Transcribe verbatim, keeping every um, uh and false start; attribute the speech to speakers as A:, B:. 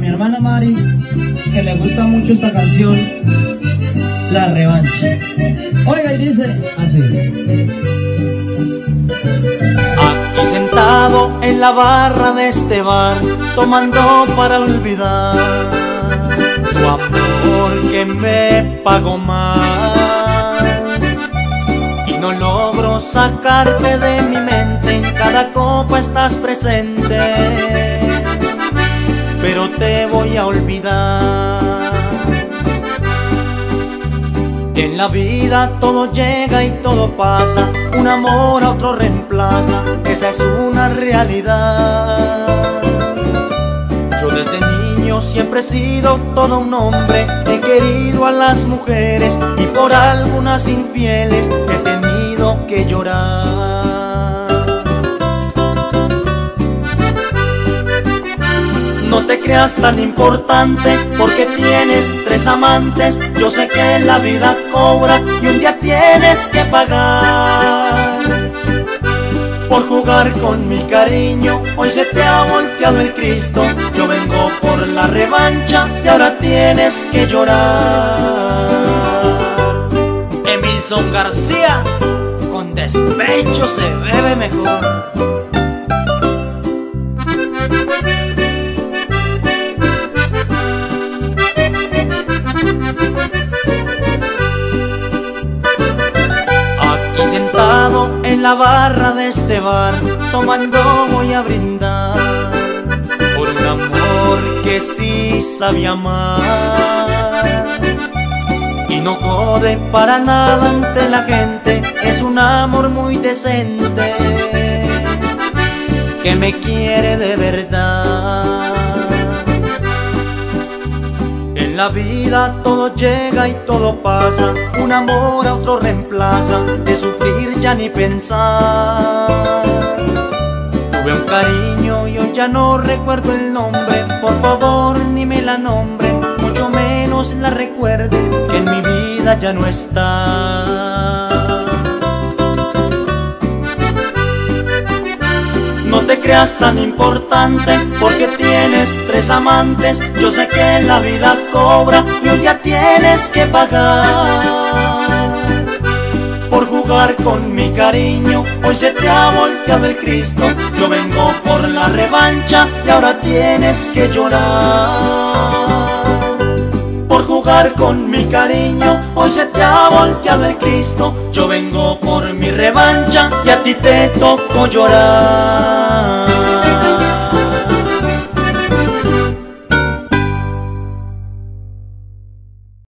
A: mi hermana Mari, que le gusta mucho esta canción, La Revancha. Oiga, y dice así.
B: Aquí sentado en la barra de este bar, tomando para olvidar tu amor que me pagó mal, y no logro sacarte de mi mente. En cada copa estás presente, pero te voy a olvidar. En la vida todo llega y todo pasa, un amor a otro reemplaza, esa es una realidad. Yo desde niño siempre he sido todo un hombre, he querido a las mujeres y por algunas infieles he tenido que llorar. No te creas tan importante porque tienes tres amantes. Yo sé que la vida cobra y un día tienes que pagar. Por jugar con mi cariño, hoy se te ha volteado el Cristo. Yo vengo por la revancha y ahora tienes que llorar. Emilson García, con despecho se bebe mejor. Sentado en la barra de este bar, tomando voy a brindar por un amor que sí sabía amar y no jode para nada ante la gente. Es un amor muy decente que me quiere de verdad. En la vida todo llega y todo pasa, un amor a otro reemplaza, de sufrir ya ni pensar. Tuve un cariño y hoy ya no recuerdo el nombre, por favor ni me la nombren, mucho menos la recuerden, que en mi vida ya no está. No te creas tan importante porque tienes tres amantes. Yo sé que la vida cobra y un día tienes que pagar. Por jugar con mi cariño, hoy se te ha volteado el Cristo. Yo vengo por la revancha y ahora tienes que llorar. Por jugar con mi cariño, hoy se te ha volteado el Cristo. Yo vengo por mi revancha y a ti te tocó llorar.